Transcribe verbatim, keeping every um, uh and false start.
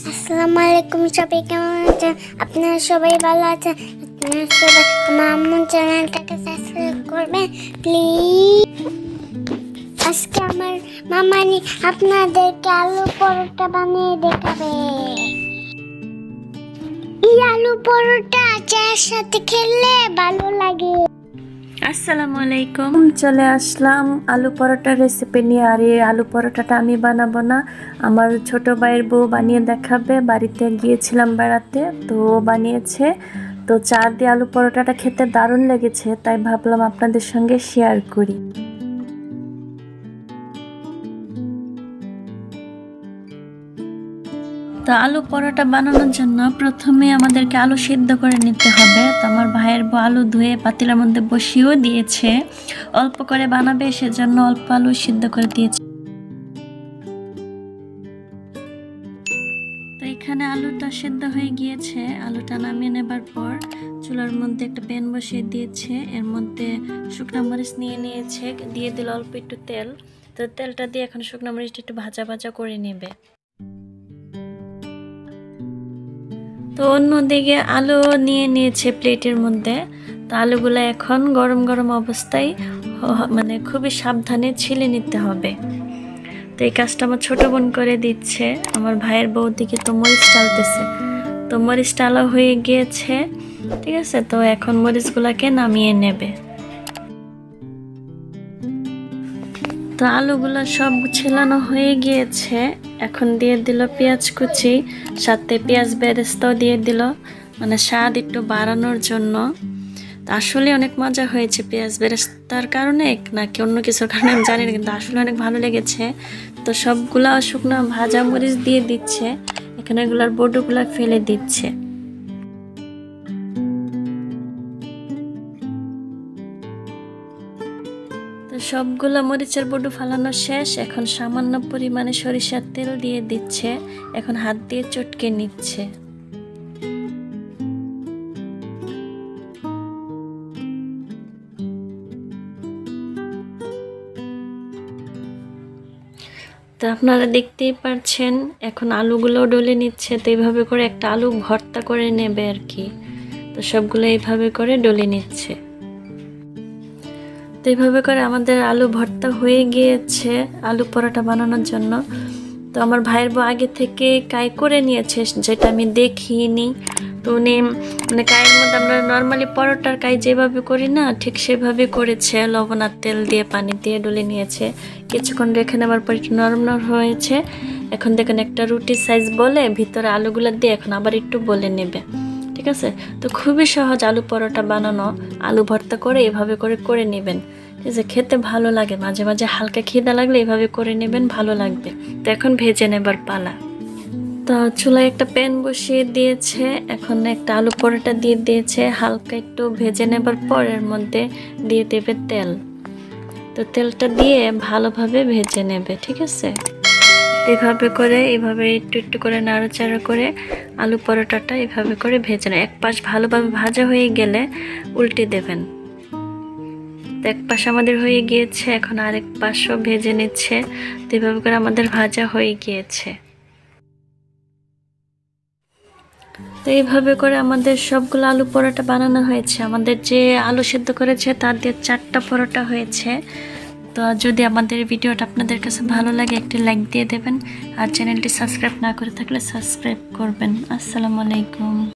আসসালামু আলাইকুম, সবাই কেমন আছেন? আপনারা সবাই ভালো আছেন? আপনারা সবাই আমার আম্মুর চ্যানেলটাকে সাবস্ক্রাইব করবেন প্লিজ। আজকে আমার মামানি আপনাদেরকে আলু পরোটা বানিয়ে দেখাবে। এই আলু পরোটা চায়ের সাথে খেলে ভালো লাগে। আসসালামু আলাইকুম, চলে আসলাম আলু পরোটার রেসিপি নিয়ে। আর এই আলু পরোটাটা আমি বানাবো না, আমার ছোট ভাইয়ের বউ বানিয়ে দেখাবে। বাড়িতে গিয়েছিলাম বেড়াতে, তো ও বানিয়েছে। তো চা দিয়ে আলু পরোটাটা খেতে দারুণ লেগেছে, তাই ভাবলাম আপনাদের সঙ্গে শেয়ার করি। তো আলু পরোটা বানানোর জন্য প্রথমে আমাদেরকে আলু সিদ্ধ করে নিতে হবে। তো আমার ভাইয়ের বউ আলু ধুয়ে পাতিলের মধ্যে বসিয়েও দিয়েছে, অল্প করে বানাবে সেজন্য অল্প আলু সিদ্ধ করে দিয়েছে। তো এখানে আলুটা সিদ্ধ হয়ে গিয়েছে। আলুটা নামিয়ে নেবার পর চুলার মধ্যে একটা প্যান বসিয়ে দিয়েছে, এর মধ্যে শুকনো মরিচ নিয়ে নিয়েছে, দিয়ে দিল অল্প একটু তেল। তো তেলটা দিয়ে এখন শুকনো মরিচটা একটু ভাজা ভাজা করে নেবে। তো অন্যদিকে আলু নিয়ে নিয়েছে প্লেটের মধ্যে। তো আলুগুলো এখন গরম গরম অবস্থায় মানে খুবই সাবধানে ছিলে নিতে হবে। তো এই কাজটা আমার ছোট বোন করে দিচ্ছে। আমার ভাইয়ের বউ দিকে তো মরিচ টালতেছে। তো মরিচ টালা হয়ে গিয়েছে, ঠিক আছে। তো এখন মরিচগুলোকে নামিয়ে নেবে। তো আলুগুলো সব ছেলানো হয়ে গিয়েছে, এখন দিয়ে দিল পেঁয়াজ কুচি, সাথে পেঁয়াজ বেরেস্তাও দিয়ে দিল, মানে স্বাদ একটু বাড়ানোর জন্য। আসলে অনেক মজা হয়েছে পেঁয়াজ বেরেস্তার কারণে নাকি অন্য কিছুর কারণে আমি জানি না, কিন্তু আসলে অনেক ভালো লেগেছে। তো সবগুলা শুকনো ভাজা মরিচ দিয়ে দিচ্ছে, এখানে এগুলার বড়গুলা ফেলে দিচ্ছে। সবগুলো মরিচের বড়ু ফালানো শেষ, এখন সামান্য পরিমাণে সরিষার তেল দিয়ে দিচ্ছে, এখন হাত দিয়ে চটকে নিচ্ছে। তো আপনারা দেখতেই পাচ্ছেন এখন আলুগুলো ডলে নিচ্ছে। তো এইভাবে করে একটা আলু ভর্তা করে নেবে আর কি। তো সবগুলো এইভাবে করে ডলে নিচ্ছে। তো এইভাবে করে আমাদের আলু ভর্তা হয়ে গিয়েছে আলু পরোটা বানানোর জন্য। তো আমার ভাইয়ের বউ আগে থেকে কাই করে নিয়েছে, যেটা আমি দেখিনি। তো উনি মানে কাইয়ের মধ্যে আমরা নর্মালি পরোটার কাই যেভাবে করি না, ঠিক সেভাবে করেছে। লবণ আর তেল দিয়ে পানি দিয়ে ডলে নিয়েছে, কিছুক্ষণ রেখে নেবার পর একটু নরম নরম হয়েছে। এখন দেখেন একটা রুটি সাইজ বলে ভিতরে আলুগুলো দিয়ে এখন আবার একটু বলে নেবে, ঠিক আছে। তো খুবই সহজ আলু পরোটা বানানো। আলু ভর্তা করে এভাবে করে করে নেবেন, ঠিক আছে। খেতে ভালো লাগে, মাঝে মাঝে হালকা খিদা লাগলে এভাবে করে নেবেন, ভালো লাগবে। তো এখন ভেজে নেবার পালা। তো চুলায় একটা প্যান বসিয়ে দিয়েছে, এখন একটা আলু পরোটা দিয়ে দিয়েছে, হালকা একটু ভেজে নেবার পর এর মধ্যে দিয়ে দেবে তেল। তো তেলটা দিয়ে ভালোভাবে ভেজে নেবে, ঠিক আছে। এভাবে করে এভাবে একটু একটু করে নাড়াচাড়া করে আলু পরোটাটা এভাবে করে ভেজে নেয়। এক পাশ ভালোভাবে ভাজা হয়ে গেলে উল্টে দেবেন। এক পাশ আমাদের হয়ে গিয়েছে, এখন আরেক পাশও ভেজে নিচ্ছে। তো এভাবে করে আমাদের ভাজা হয়ে গিয়েছে। তো এইভাবে করে আমাদের সবগুলো আলু পরোটা বানানো হয়েছে। আমাদের যে আলু সেদ্ধ করেছে তার দিয়ে চারটা পরোটা হয়েছে। তো যদি আমাদের ভিডিওটা আপনাদের কাছে ভালো লাগে একটি লাইক দিয়ে দেবেন, আর চ্যানেলটি সাবস্ক্রাইব না করে থাকলে সাবস্ক্রাইব করবেন। আসসালামু আলাইকুম।